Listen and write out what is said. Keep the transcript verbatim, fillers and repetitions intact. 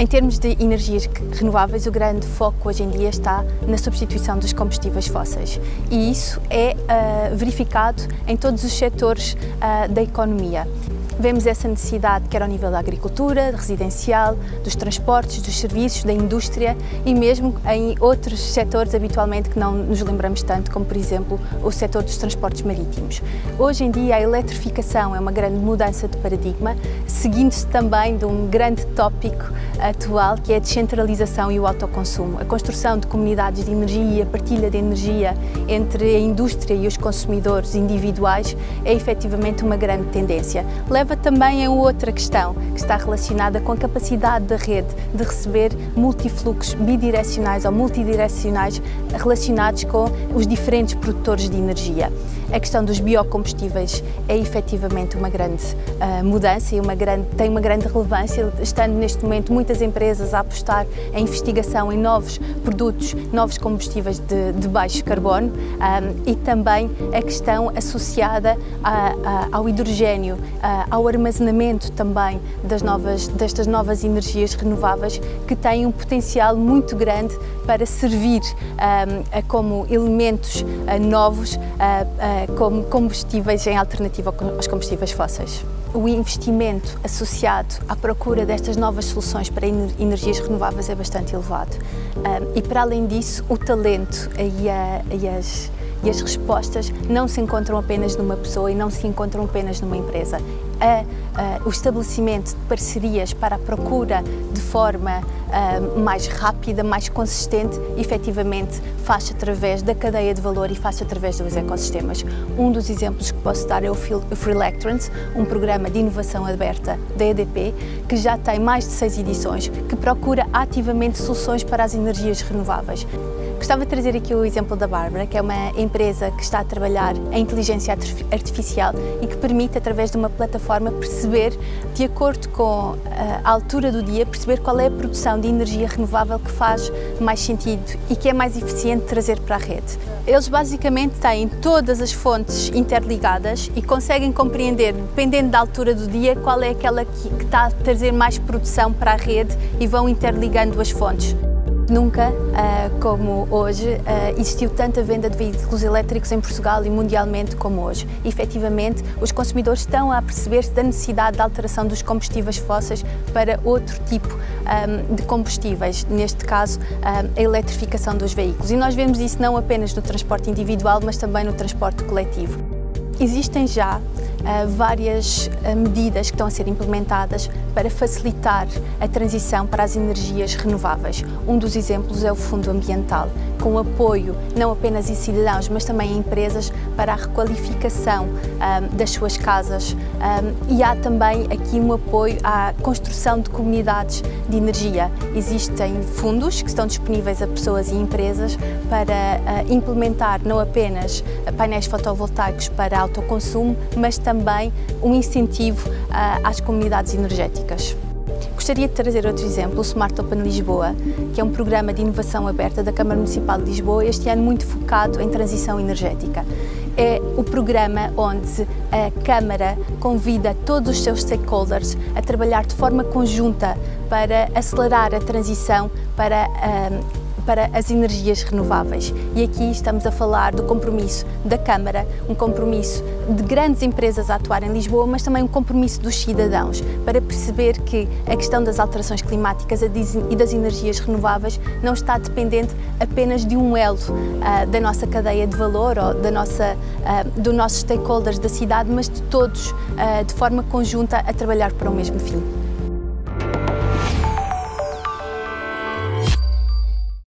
Em termos de energias renováveis, o grande foco hoje em dia está na substituição dos combustíveis fósseis e isso é uh, verificado em todos os setores uh, da economia. Vemos essa necessidade quer ao nível da agricultura, residencial, dos transportes, dos serviços, da indústria e mesmo em outros setores habitualmente que não nos lembramos tanto, como por exemplo o setor dos transportes marítimos. Hoje em dia a eletrificação é uma grande mudança de paradigma, seguindo-se também de um grande tópico atual que é a descentralização e o autoconsumo. A construção de comunidades de energia e a partilha de energia entre a indústria e os consumidores individuais é efetivamente uma grande tendência. Leva também a outra questão que está relacionada com a capacidade da rede de receber multifluxos bidirecionais ou multidirecionais relacionados com os diferentes produtores de energia. A questão dos biocombustíveis é efetivamente uma grande uh, mudança e uma grande, tem uma grande relevância, estando neste momento muitas empresas a apostar em investigação em novos produtos, novos combustíveis de, de baixo carbono um, e também a questão associada a, a, ao hidrogénio, a, ao armazenamento também das novas, destas novas energias renováveis que têm um potencial muito grande para servir um, a, como elementos uh, novos uh, uh, como combustíveis em alternativa aos combustíveis fósseis. O investimento associado à procura destas novas soluções para energias renováveis é bastante elevado. Um, e para além disso, o talento e, a, e as E as respostas não se encontram apenas numa pessoa e não se encontram apenas numa empresa. A, a, o estabelecimento de parcerias para a procura de forma a, mais rápida, mais consistente, efetivamente faz-se através da cadeia de valor e faz-se através dos ecossistemas. Um dos exemplos que posso dar é o Freelectrons, um programa de inovação aberta da E D P, que já tem mais de seis edições, que procura ativamente soluções para as energias renováveis. Gostava de trazer aqui o exemplo da Bárbara, que é uma empresa que está a trabalhar em inteligência artificial e que permite, através de uma plataforma, perceber, de acordo com a altura do dia, perceber qual é a produção de energia renovável que faz mais sentido e que é mais eficiente trazer para a rede. Eles basicamente têm todas as fontes interligadas e conseguem compreender, dependendo da altura do dia, qual é aquela que, que está a trazer mais produção para a rede e vão interligando as fontes. Nunca, uh, como hoje, uh, existiu tanta venda de veículos elétricos em Portugal e mundialmente como hoje. E, efetivamente, os consumidores estão a perceber-se da necessidade de alteração dos combustíveis fósseis para outro tipo um, de combustíveis, neste caso, um, a eletrificação dos veículos. E nós vemos isso não apenas no transporte individual, mas também no transporte coletivo. Existem já uh, várias uh, medidas que estão a ser implementadas para facilitar a transição para as energias renováveis. Um dos exemplos é o Fundo Ambiental, com apoio não apenas a cidadãos, mas também a empresas para a requalificação um, das suas casas. Um, e há também aqui um apoio à construção de comunidades de energia. Existem fundos que estão disponíveis a pessoas e empresas para uh, implementar não apenas painéis fotovoltaicos para autoconsumo, mas também um incentivo uh, às comunidades energéticas. Gostaria de trazer outro exemplo, o Smart Open Lisboa, que é um programa de inovação aberta da Câmara Municipal de Lisboa, este ano muito focado em transição energética. É o programa onde a Câmara convida todos os seus stakeholders a trabalhar de forma conjunta para acelerar a transição para um, para as energias renováveis. E aqui estamos a falar do compromisso da Câmara, um compromisso de grandes empresas a atuar em Lisboa, mas também um compromisso dos cidadãos, para perceber que a questão das alterações climáticas e das energias renováveis não está dependente apenas de um elo uh, da nossa cadeia de valor ou da nossa, uh, dos nossos stakeholders da cidade, mas de todos, uh, de forma conjunta, a trabalhar para o mesmo fim.